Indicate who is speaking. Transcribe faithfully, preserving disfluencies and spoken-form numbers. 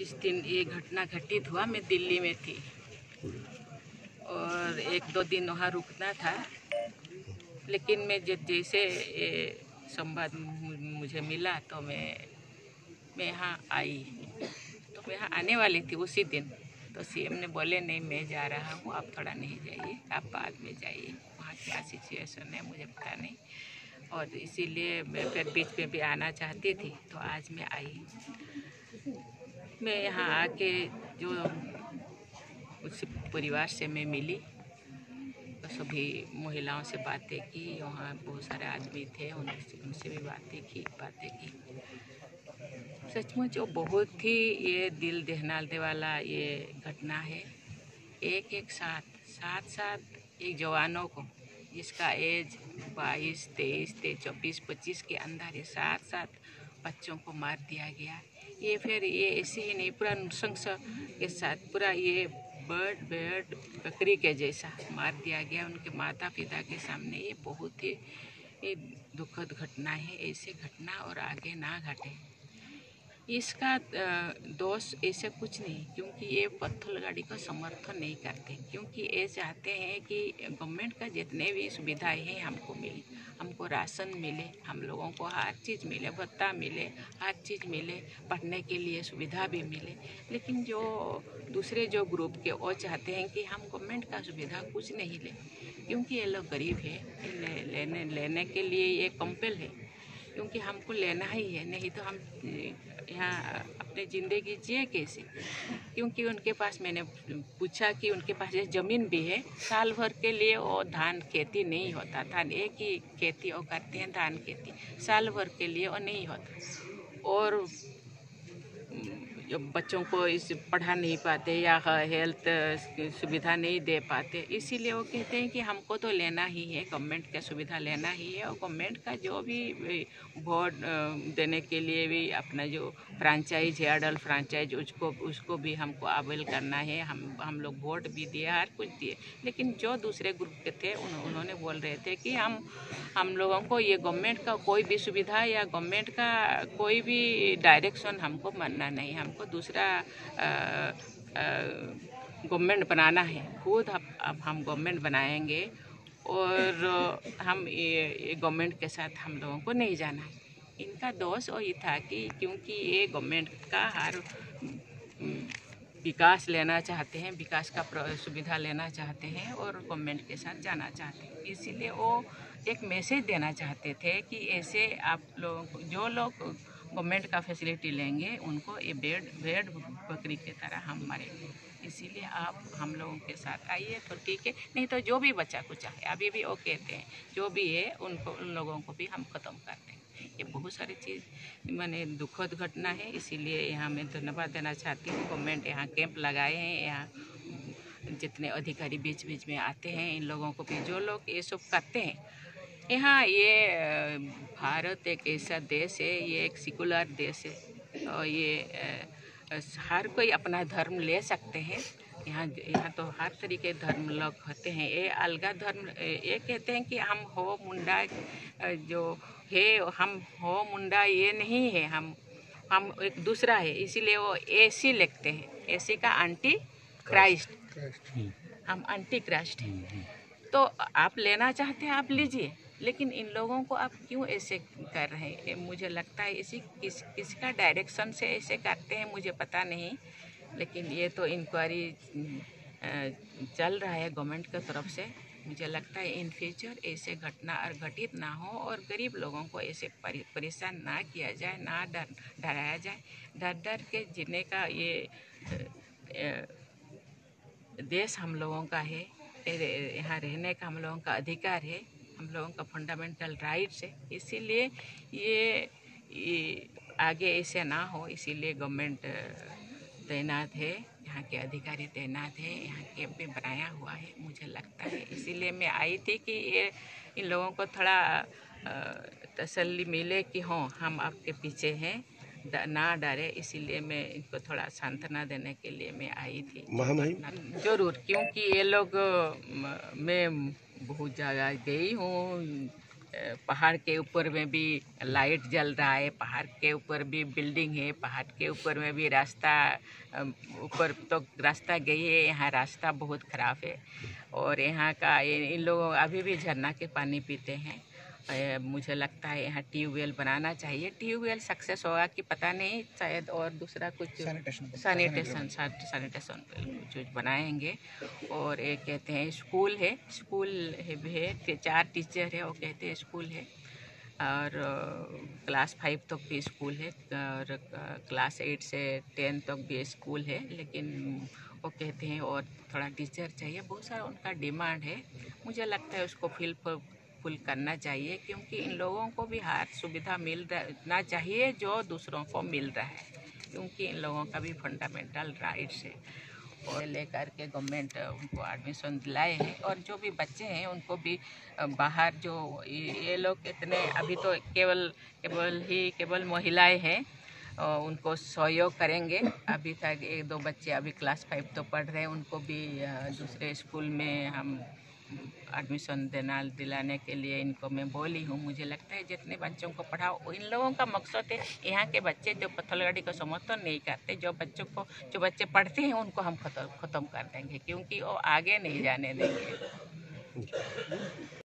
Speaker 1: जिस दिन ये घटना घटित हुआ मैं दिल्ली में थी और एक दो दिन वहाँ रुकना था, लेकिन मैं जैसे ये संवाद मुझे मिला तो मैं मैं यहाँ आई। तो मैं यहाँ आने वाली थी उसी दिन, तो सीएम ने बोले नहीं मैं जा रहा हूँ, आप थोड़ा नहीं जाइए, आप बाद में जाइए, वहाँ क्या सिचुएशन है मुझे पता नहीं, और इसीलिए मैं फिर बीच में भी आना चाहती थी, तो आज मैं आई। मैं यहाँ आके जो उस परिवार से मैं मिली, तो सभी महिलाओं से बातें की, वहाँ बहुत सारे आदमी थे, उनसे उनसे भी बातें की बातें की सचमुच वो बहुत ही ये दिल दहलाने वाला ये घटना है। एक एक साथ साथ साथ एक जवानों को जिसका एज बाईस तेईस ते चौबीस पच्चीस के अंदर है, साथ साथ बच्चों को मार दिया गया। ये फिर ये ऐसे ही नहीं, पूरा नृशंस के साथ पूरा ये बर्ड बर्ड बकरी के जैसा मार दिया गया उनके माता पिता के सामने। ये बहुत ही ये दुखद घटना है। ऐसे घटना और आगे ना घटे, इसका दोष ऐसे कुछ नहीं, क्योंकि ये पत्थर गाड़ी का समर्थन नहीं करते, क्योंकि ये चाहते हैं कि गवर्नमेंट का जितने भी सुविधाएं हैं हमको मिले, हमको राशन मिले, हम लोगों को हर चीज़ मिले, भत्ता मिले, हर चीज़ मिले, पढ़ने के लिए सुविधा भी मिले। लेकिन जो दूसरे जो ग्रुप के वो चाहते हैं कि हम गवर्नमेंट का सुविधा कुछ नहीं ले, क्योंकि ये लोग गरीब है, ले, लेने लेने के लिए ये कंपेल है, क्योंकि हमको लेना ही है, नहीं तो हम यहाँ अपनी ज़िंदगी जिए कैसे। क्योंकि उनके पास, मैंने पूछा कि उनके पास ये ज़मीन भी है, साल भर के लिए वो धान खेती नहीं होता, धान एक ही खेती वो करते हैं, धान खेती साल भर के लिए वो नहीं होता, और बच्चों को इस पढ़ा नहीं पाते या हेल्थ सुविधा नहीं दे पाते, इसीलिए वो कहते हैं कि हमको तो लेना ही है, गवर्नमेंट का सुविधा लेना ही है, और गवर्नमेंट का जो भी वोट देने के लिए भी अपना जो फ्रेंचाइज है, अडल्ट फ्रेंचाइज, उसको उसको भी हमको अवेल करना है। हम हम लोग वोट भी दिए, हर कुछ दिए, लेकिन जो दूसरे ग्रुप के थे उन, उन्होंने बोल रहे थे कि हम हम लोगों को ये गवर्नमेंट का कोई भी सुविधा या गवर्नमेंट का कोई भी डायरेक्शन हमको मानना नहीं, हमको दूसरा गवर्नमेंट बनाना है, खुद अब हम गवर्नमेंट बनाएंगे, और हम ये गवर्नमेंट के साथ हम लोगों को नहीं जाना है। इनका दोष वही था कि क्योंकि ये गवर्नमेंट का हर विकास लेना चाहते हैं, विकास का सुविधा लेना चाहते हैं और गवर्नमेंट के साथ जाना चाहते हैं, इसीलिए वो एक मैसेज देना चाहते थे कि ऐसे आप लोग जो लोग गवर्नमेंट का फैसिलिटी लेंगे उनको ये बेड भेड़ बकरी की तरह हम मारेंगे, इसीलिए आप हम लोगों के साथ आइए तो ठीक है, नहीं तो जो भी बच्चा कुछ है, अभी भी वो कहते हैं जो भी है उनको उन लोगों को भी हम ख़त्म कर देंगे। ये बहुत सारी चीज़ मैंने दुखद घटना है, इसीलिए यहाँ मैं धन्यवाद देना चाहती हूँ। गवर्नमेंट यहाँ कैंप लगाए हैं, यहाँ जितने अधिकारी बीच बीच में आते हैं, इन लोगों को भी, जो लोग ये सब करते हैं। यहाँ ये भारत एक ऐसा देश है, ये एक सेकुलर देश है, और ये हर कोई अपना धर्म ले सकते हैं। यहाँ यहाँ तो हर तरीके धर्म लोग होते हैं। ये अलगा धर्म, ये कहते हैं कि हम हो मुंडा जो है, हम हो मुंडा ये नहीं है, हम हम एक दूसरा है, इसीलिए वो ऐसी लिखते हैं, ऐसी का एंटी क्राइस्ट, हम एंटी क्राइस्ट हैं। तो आप लेना चाहते हैं आप लीजिए, लेकिन इन लोगों को आप क्यों ऐसे कर रहे हैं? मुझे लगता है इसी किस किसका डायरेक्शन से ऐसे करते हैं मुझे पता नहीं, लेकिन ये तो इंक्वायरी चल रहा है गवर्नमेंट की तरफ से। मुझे लगता है इन फ्यूचर ऐसे घटना और घटित ना हो, और गरीब लोगों को ऐसे परेशान ना किया जाए, ना डर डराया जाए। डर डर के जीने का ये देश हम लोगों का है, यहाँ रहने का हम लोगों का अधिकार है, हम लोगों का फंडामेंटल राइट्स है, इसीलिए ये, ये आगे ऐसे ना हो, इसीलिए गवर्नमेंट तैनात है, यहाँ के अधिकारी तैनात है, यहाँ कैंप भी बनाया हुआ है। मुझे लगता है इसीलिए मैं आई थी कि ये इन लोगों को थोड़ा तसल्ली मिले कि हाँ हम आपके पीछे हैं, ना डरे, इसीलिए मैं इनको थोड़ा सांत्वना देने के लिए मैं आई थी। जरूर, क्योंकि ये लोग, मैं बहुत जगह गई हूँ, पहाड़ के ऊपर में भी लाइट जल रहा है, पहाड़ के ऊपर भी बिल्डिंग है, पहाड़ के ऊपर में भी रास्ता, ऊपर तो रास्ता गई है, यहाँ रास्ता बहुत ख़राब है। और यहाँ का इन लोगों अभी भी झरना के पानी पीते हैं। मुझे लगता है यहाँ ट्यूबवेल बनाना चाहिए। ट्यूबवेल सक्सेस होगा कि पता नहीं, शायद और दूसरा कुछ सैनिटेशन सैनिटेशन सैनिटेशन कुछ बनाएंगे। और ये कहते हैं स्कूल है, स्कूल है, चार टीचर है, वो कहते हैं स्कूल है। और क्लास फाइव तक भी स्कूल है और क्लास एट से टेन तक भी स्कूल है, लेकिन वो कहते हैं और थोड़ा टीचर चाहिए। बहुत सारा उनका डिमांड है। मुझे लगता है उसको फिल फुल करना चाहिए, क्योंकि इन लोगों को भी हर सुविधा मिल रहना चाहिए जो दूसरों को मिल रहा है, क्योंकि इन लोगों का भी फंडामेंटल राइट्स है। और लेकर के गवर्नमेंट उनको एडमिशन दिलाए हैं। और जो भी बच्चे हैं उनको भी बाहर, जो ये लोग इतने अभी तो केवल केवल ही केवल महिलाएं हैं, उनको सहयोग करेंगे। अभी तक एक दो बच्चे अभी क्लास फाइव तो पढ़ रहे हैं, उनको भी दूसरे स्कूल में हम एडमिशन देना दिलाने के लिए इनको मैं बोली हूँ। मुझे लगता है जितने बच्चों को पढ़ाओ, इन लोगों का मकसद है यहाँ के बच्चे जो पत्थलगाड़ी को समर्थन नहीं करते, जो बच्चों को जो बच्चे पढ़ते हैं उनको हम खत्म खत्म कर देंगे, क्योंकि वो आगे नहीं जाने देंगे।